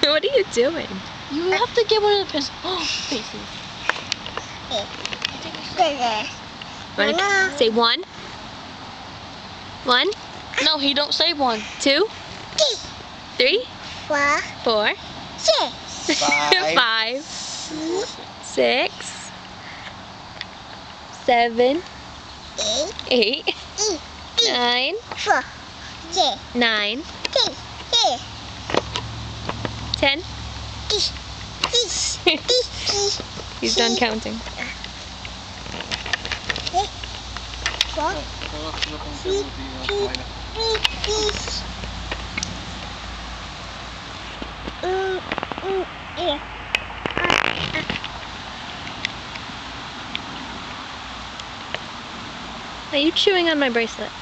What are you doing? You have to get one of the pencils. Oh, faces. Wanna say one? One? No, he don't say one. 2, 3, 4, 5, 6, 7, 8, 9, 9, 10. He's done counting. Are you chewing on my bracelet?